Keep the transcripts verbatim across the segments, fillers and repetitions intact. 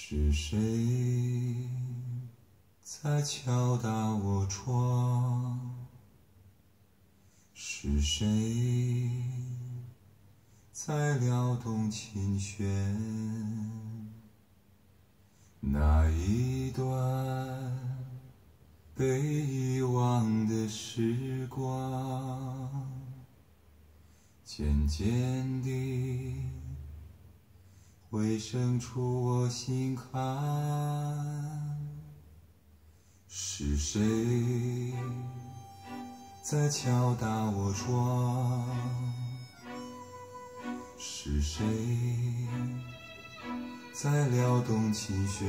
是谁在敲打我窗？是谁在撩动琴弦？那一段被遗忘的时光，渐渐地回声出我心坎。是谁在敲打我窗？是谁在撩动琴弦？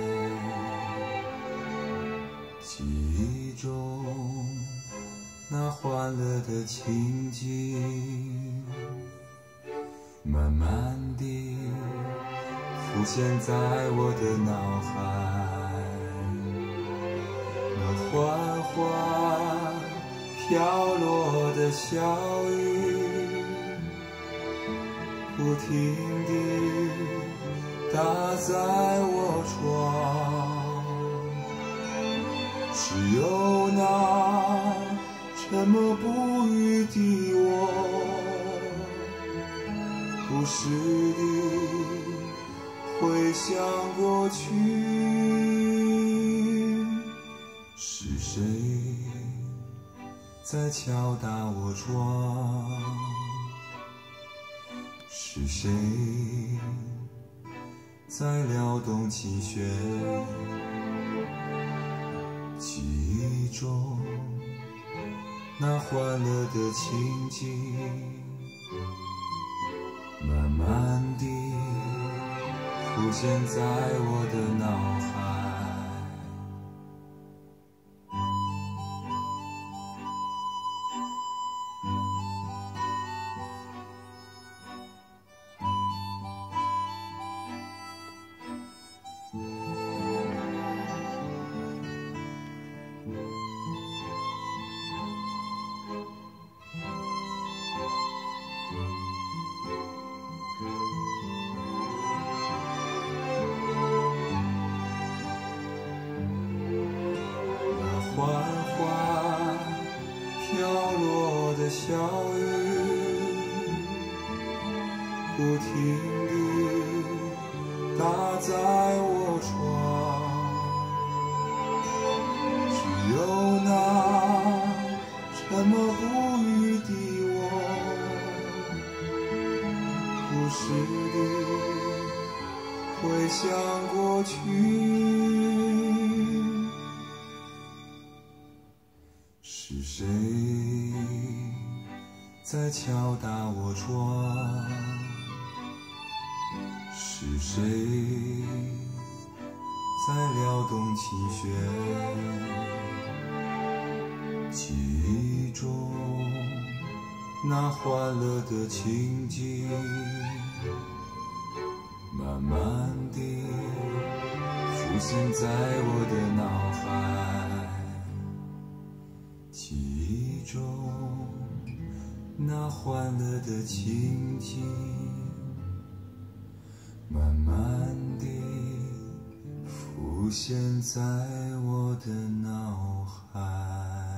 记忆中那欢乐的情景，慢慢地浮现在我的脑海。那缓缓飘落的小雨，不停地打在我窗。只有那沉默不语的我，不时地回想过去。是谁在敲打我窗？是谁在撩动琴弦？记忆中那欢乐的情景，慢慢地浮现在我的脑海。缓缓飘落的小雨，不停地打在我窗。只有那沉默不语的我，不时地回想过去。是谁在敲打我窗？是谁在撩动琴弦？记忆中那欢乐的情景，慢慢地浮现在我的脑海。记忆中那欢乐的情景，慢慢地浮现在我的脑海。